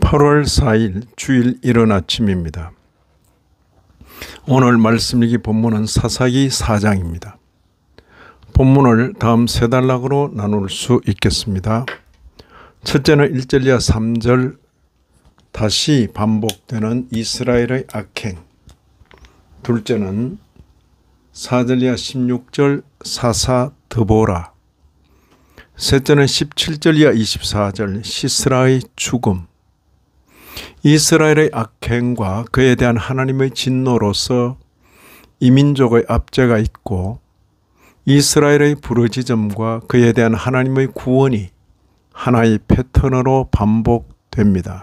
8월 4일 주일 이른 아침입니다. 오늘 말씀 읽기 본문은 사사기 4장입니다. 본문을 다음 세 단락으로 나눌 수 있겠습니다. 첫째는 1절 이하 3절 다시 반복되는 이스라엘의 악행, 둘째는 4절 이하 16절 사사 드보라, 셋째는 17절 이하 24절 시스라의 죽음. 이스라엘의 악행과 그에 대한 하나님의 진노로서 이민족의 압제가 있고, 이스라엘의 부르짖음과 그에 대한 하나님의 구원이 하나의 패턴으로 반복됩니다.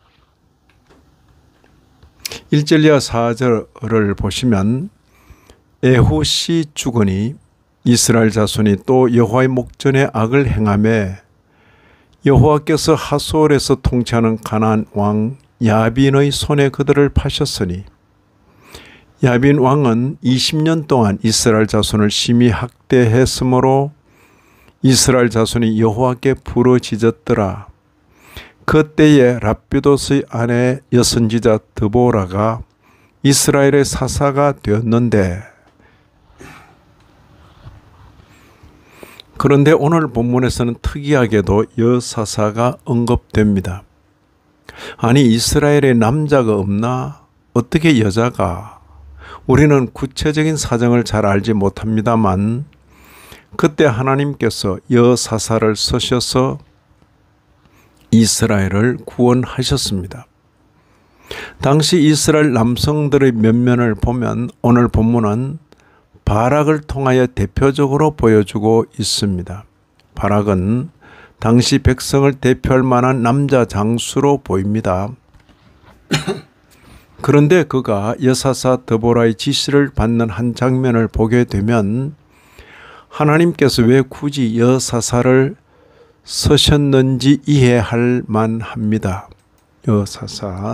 1절 이하 4절을 보시면 에훗이 죽으니 이스라엘 자손이 또 여호와의 목전에 악을 행하매 여호와께서 하솔에서 통치하는 가나안 왕 야빈의 손에 그들을 파셨으니, 야빈 왕은 20년 동안 이스라엘 자손을 심히 학대했으므로 이스라엘 자손이 여호와께 부르짖었더라. 그때에 랍비옷의 아내 여선지자 드보라가 이스라엘의 사사가 되었는데, 그런데 오늘 본문에서는 특이하게도 여사사가 언급됩니다. 아니, 이스라엘에 남자가 없나? 어떻게 여자가? 우리는 구체적인 사정을 잘 알지 못합니다만 그때 하나님께서 여사사를 쓰셔서 이스라엘을 구원하셨습니다. 당시 이스라엘 남성들의 면면을 보면 오늘 본문은 바락을 통하여 대표적으로 보여주고 있습니다. 바락은 당시 백성을 대표할 만한 남자 장수로 보입니다. 그런데 그가 여사사 드보라의 지시를 받는 한 장면을 보게 되면 하나님께서 왜 굳이 여사사를 쓰셨는지 이해할 만합니다. 여사사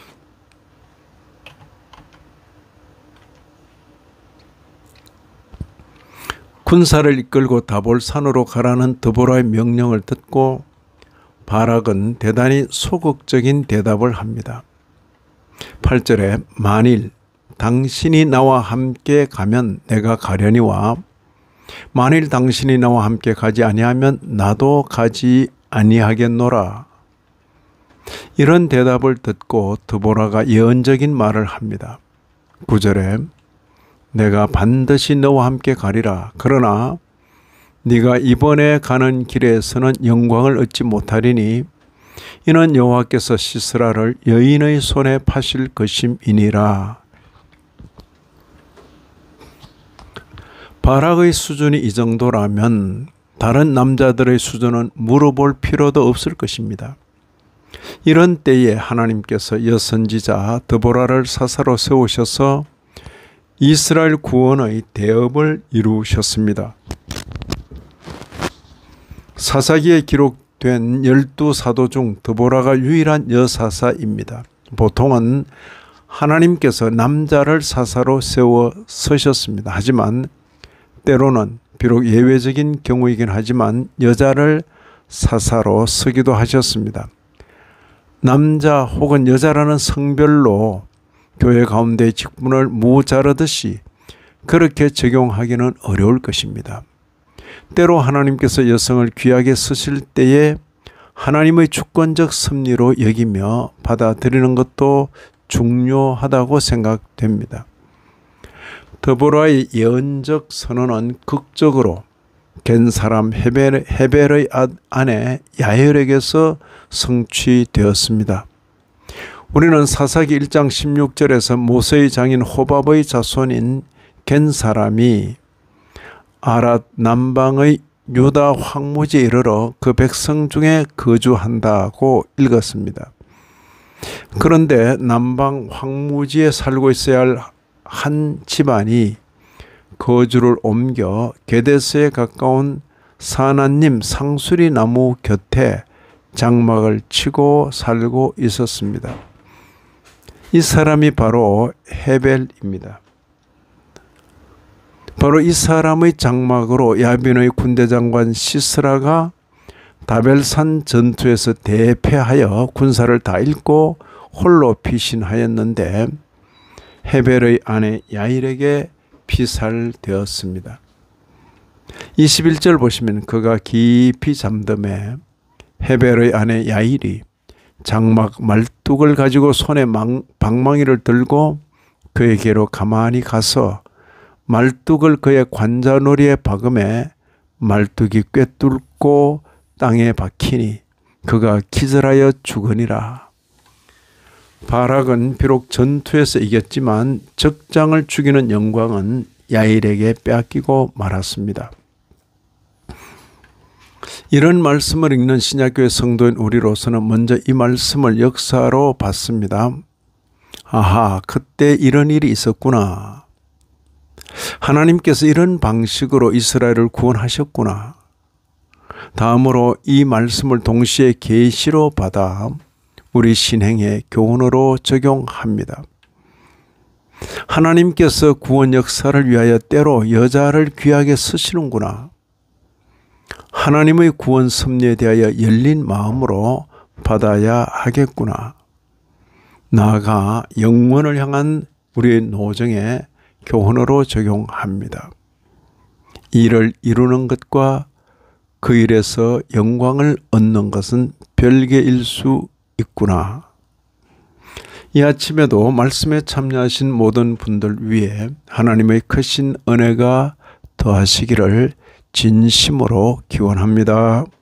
군사를 이끌고 다볼산으로 가라는 드보라의 명령을 듣고 바락은 대단히 소극적인 대답을 합니다. 8절에 만일 당신이 나와 함께 가면 내가 가려니와 만일 당신이 나와 함께 가지 아니하면 나도 가지 아니하겠노라. 이런 대답을 듣고 드보라가 예언적인 말을 합니다. 9절에 내가 반드시 너와 함께 가리라. 그러나 네가 이번에 가는 길에서는 영광을 얻지 못하리니 이는 여호와께서 시스라를 여인의 손에 파실 것임이니라. 바락의 수준이 이 정도라면 다른 남자들의 수준은 물어볼 필요도 없을 것입니다. 이런 때에 하나님께서 여선지자 드보라를 사사로 세우셔서 이스라엘 구원의 대업을 이루셨습니다. 사사기에 기록된 12사도 중 드보라가 유일한 여사사입니다. 보통은 하나님께서 남자를 사사로 세워 쓰셨습니다. 하지만 때로는 비록 예외적인 경우이긴 하지만 여자를 사사로 쓰기도 하셨습니다. 남자 혹은 여자라는 성별로 교회 가운데 직분을 무자르듯이 그렇게 적용하기는 어려울 것입니다. 때로 하나님께서 여성을 귀하게 쓰실 때에 하나님의 주권적 섭리로 여기며 받아들이는 것도 중요하다고 생각됩니다. 드보라의 예언적 선언은 극적으로 겐 사람 헤벨의 아내 야엘에게서 성취되었습니다. 우리는 사사기 1장 16절에서 모세의 장인 호밥의 자손인 겐 사람이 아랏 남방의 유다 황무지에 이르러 그 백성 중에 거주한다고 읽었습니다. 그런데 남방 황무지에 살고 있어야 할 한 집안이 거주를 옮겨 게데스에 가까운 사나님 상수리 나무 곁에 장막을 치고 살고 있었습니다. 이 사람이 바로 헤벨입니다. 바로 이 사람의 장막으로 야빈의 군대장관 시스라가 다벨산 전투에서 대패하여 군사를 다 잃고 홀로 피신하였는데 헤벨의 아내 야일에게 피살되었습니다. 21절 보시면 그가 깊이 잠듦에 헤벨의 아내 야일이 장막 말뚝을 가지고 손에 방망이를 들고 그에게로 가만히 가서 말뚝을 그의 관자놀이에 박음에 말뚝이 꿰뚫고 땅에 박히니 그가 기절하여 죽으니라. 바락은 비록 전투에서 이겼지만 적장을 죽이는 영광은 야일에게 빼앗기고 말았습니다. 이런 말씀을 읽는 신약교회 성도인 우리로서는 먼저 이 말씀을 역사로 봤습니다. 아하, 그때 이런 일이 있었구나. 하나님께서 이런 방식으로 이스라엘을 구원하셨구나. 다음으로 이 말씀을 동시에 계시로 받아 우리 신행의 교훈으로 적용합니다. 하나님께서 구원 역사를 위하여 때로 여자를 귀하게 쓰시는구나. 하나님의 구원 섭리에 대하여 열린 마음으로 받아야 하겠구나. 나아가 영원을 향한 우리의 노정에 교훈으로 적용합니다. 이를 이루는 것과 그 일에서 영광을 얻는 것은 별개일 수 있구나. 이 아침에도 말씀에 참여하신 모든 분들 위해 하나님의 크신 은혜가 더하시기를 진심으로 기원합니다.